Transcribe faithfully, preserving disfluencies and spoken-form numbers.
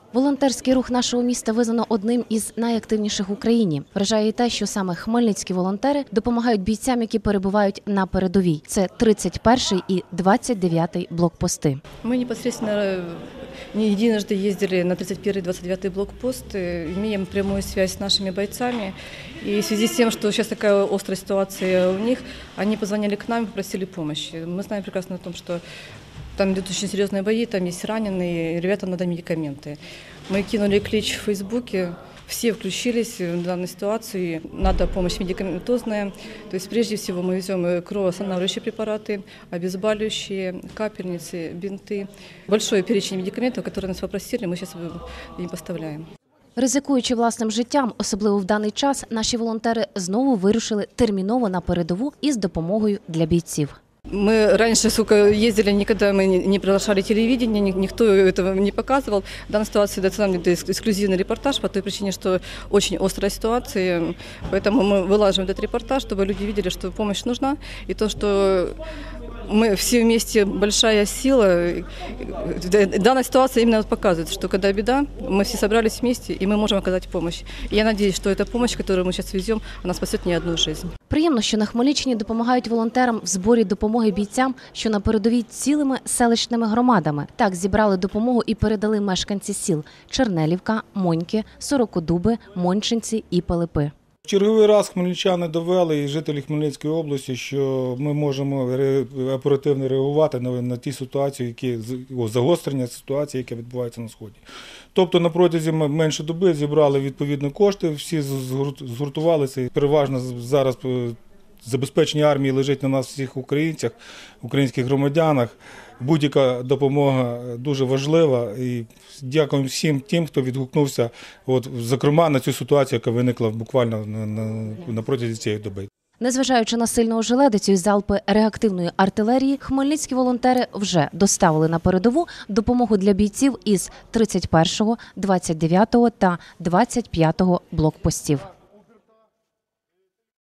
Волонтерський рух нашого міста визнано одним із найактивніших в Україні. Вражає і те, що саме хмельницькі волонтери допомагають бійцям, які перебувають на передовій. Це тридцять перший і двадцять дев'ятий блокпости. Ми непосредственно не единожды ездили на тридцать первый и двадцать девятый блокпост, имеем прямую связь с нашими бойцами. И в связи с тем, что сейчас такая острая ситуация у них, они позвонили к нам и попросили помощи. Мы знаем прекрасно о том, что там идут очень серьезные бои, там есть раненые, ребятам надо медикаменты. Мы кинули клич в Фейсбуке, все включились в данную ситуацию, надо помощь медикаментозная. То есть прежде всего мы везем кровоостанавливающие препараты, обезболивающие, капельницы, бинты. Большой перечень медикаментов, которые нас попросили, мы сейчас им поставляем. Ризикуючи власним життям, особливо в даний час, наші волонтери знову вирушили терміново на передову із допомогою для бійців. Мы раньше, сука, ездили, никогда мы не приглашали телевидение, никто этого не показывал. В данной ситуации это эксклюзивный репортаж по той причине, что очень острая ситуация. Поэтому мы вылаживаем этот репортаж, чтобы люди видели, что помощь нужна. И то, что мы все вместе большая сила. Данная ситуация именно показывает, что когда беда, мы все собрались вместе и мы можем оказать помощь. И я надеюсь, что эта помощь, которую мы сейчас везем, она спасет не одну жизнь. Приємно, що на Хмельниччині допомагають волонтерам в зборі допомоги бійцям, що на передовій цілими селищними громадами. Так зібрали допомогу і передали мешканці сіл Чернелівка, Моньки, Сорокодуби, Мончинці і Пилипи. В черговий раз хмельничани довели і жителі Хмельницької області, що ми можемо оперативно реагувати на, на ті ситуації, які загострення ситуації, яке відбувається на Сході. Тобто на протязі менше доби зібрали відповідні кошти, всі згуртувалися і переважно зараз забезпечення армії лежить на нас всіх українцях, українських громадянах. Будь-яка допомога дуже важлива і дякуємо всім тим, хто відгукнувся, от, зокрема, на цю ситуацію, яка виникла буквально на, на, на протязі цієї доби. Незважаючи на сильну ожеледицю і залпи реактивної артилерії, хмельницькі волонтери вже доставили на передову допомогу для бійців із тридцять першого, двадцять дев'ятого та двадцять п'ятого блокпостів.